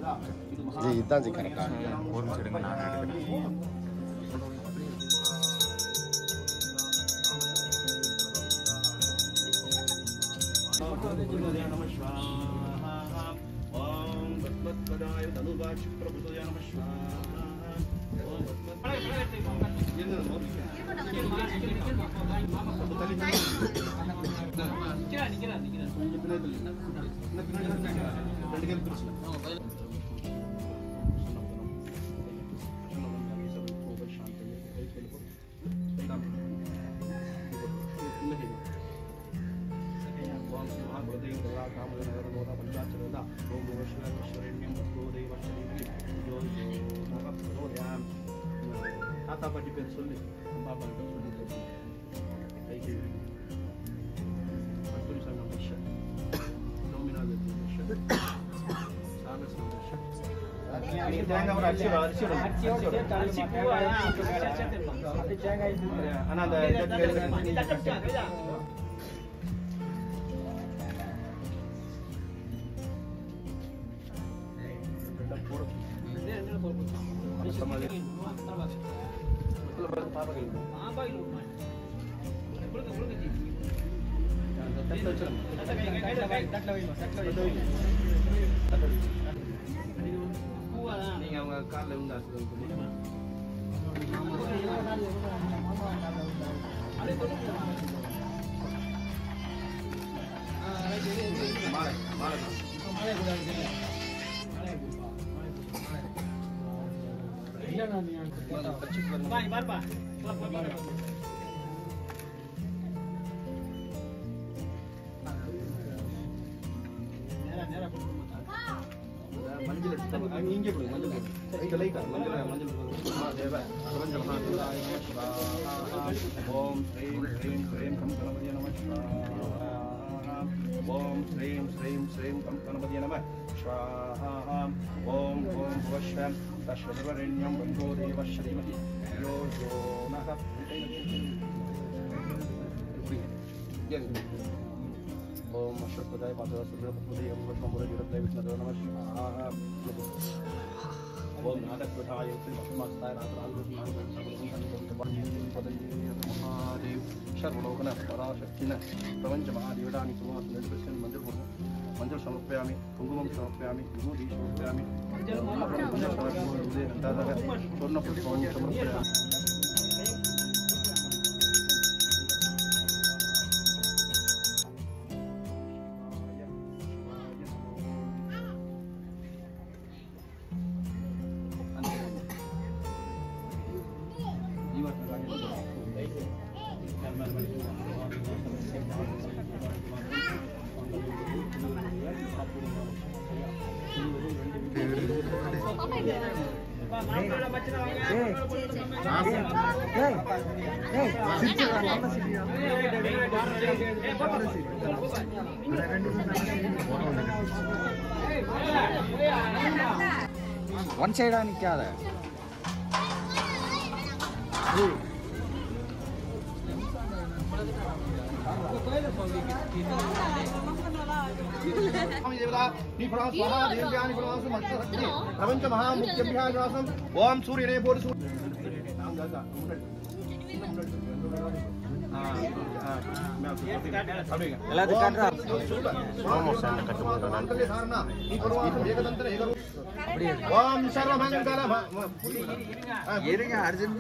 இது இதுதான் கரெக்டா ஒரு நிமிஷம் எடுங்க நான் எடுக்கிறேன். தாத்தா பாட்டி பேர் சொல்லி அம்மா அப்பா சொல்லி நீங்க அவங்க கார்ல இருந்தா மஞ்சள் இங்கே கொடுங்க மஞ்சள் லைட்டா மஞ்சள் மஞ்சள் ஓம் ஸ்ரீம் ஸ்ரீம் ஸ்ரீம் கம் கணபதியே நம ஓம் ஸ்ரீம் ஸ்ரீம் ஸ்ரீம் கம் கணபதியே நம ஸ்வாஹா ஓம் ஓம் புவஸ்வம் தஸ்வதவரண்யம் வந்தோ தேவ ஸ்ரீமதி யோ யோ நஹ ஓம் அஸ்வதாய பாதவ சுப்ரபுதே அம்வத்மமுரே யுரத்ரை விஷ்ணதோ நம ஸ்வாஹா ஓம் நாதக்வதாய உத்திமஸ்தாய நாதராஜுஸ்மான் மகாதேவ் சர்வலோகன பராசக்தின பிரபஞ்ச மகாதேவடானி சுவாஸ் நிர்வசன் மஞ்சள் சமர்ப்பயாமி குங்குமம் சமர்ப்பயாமி விபூதி சமர்ப்பயாமி சொர்ண புஷ்பம் சமர்ப்பயாமி ஒன் சைடா நிக்காத பிரபஞ்ச மகாமுக்கியம் ஓம் சூரியனே போடு ஓம் சர்வமங்கல அர்ஜுன்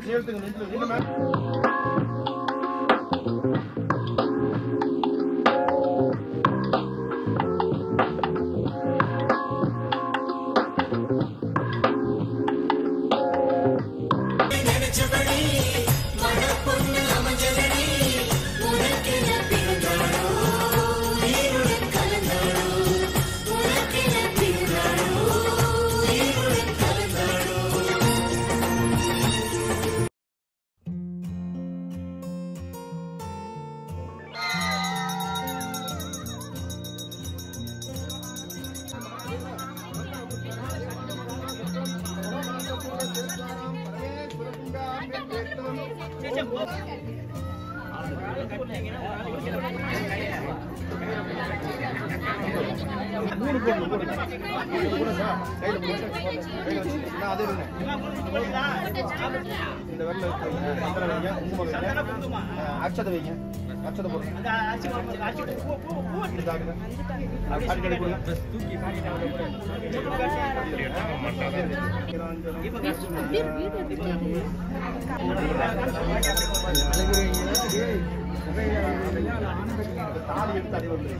மூணு போடணும் போடுங்க கையில் நான் அதே இந்த வெள்ளை சந்திர வைங்க குங்குமம் வைங்க அச்சதை வைங்க அச்சதை போடுங்க அடிக்கடி கொடுங்க தாலி எடுத்து அடி வந்து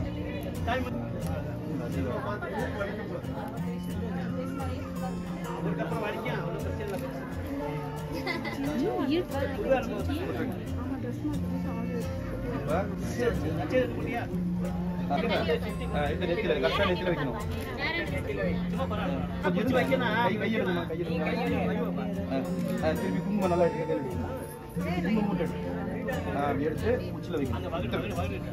நெத்தில வைக்கணும் திருப்பி குங்குமம் நல்லா குங்குமம் மூட்டை எடுத்து உச்சில வைக்கணும்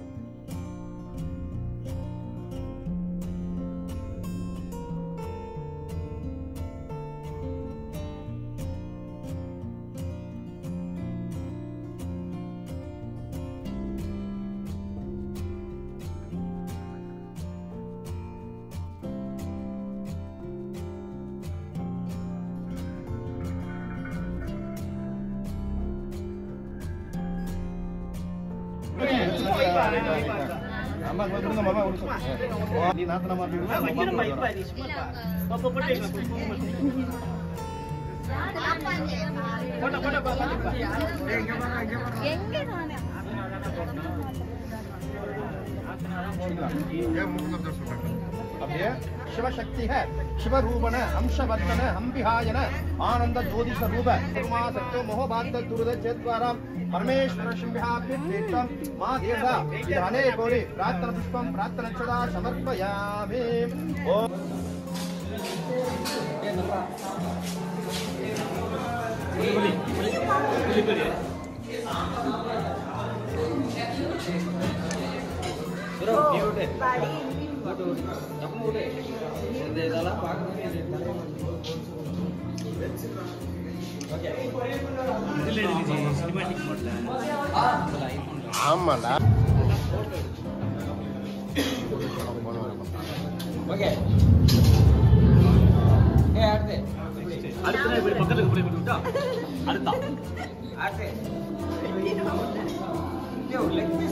அம்மா கொடுங்க மாமா ஒரு நீ நாத்தன மாதிரி அப்படியே சிவசக்தி சிவரூபன அம்சவர்த்தன அம்பிஹாயன ஆனந்த ஜோதிஷ ரூப குருமா சத்ய மோகபாத்த துருத சேத்வாராம் परमेश्वर शिंहाभ्यर्थम मां देवता विधाने गौरी प्रार्थना पुष्पम प्रार्थना सदा समर्पयामि ओम ஆமாடா ஓகே அடுத்து இப்படி பக்கத்துக்கு போய் விட்டுட்டா அடுத்து அடுத்து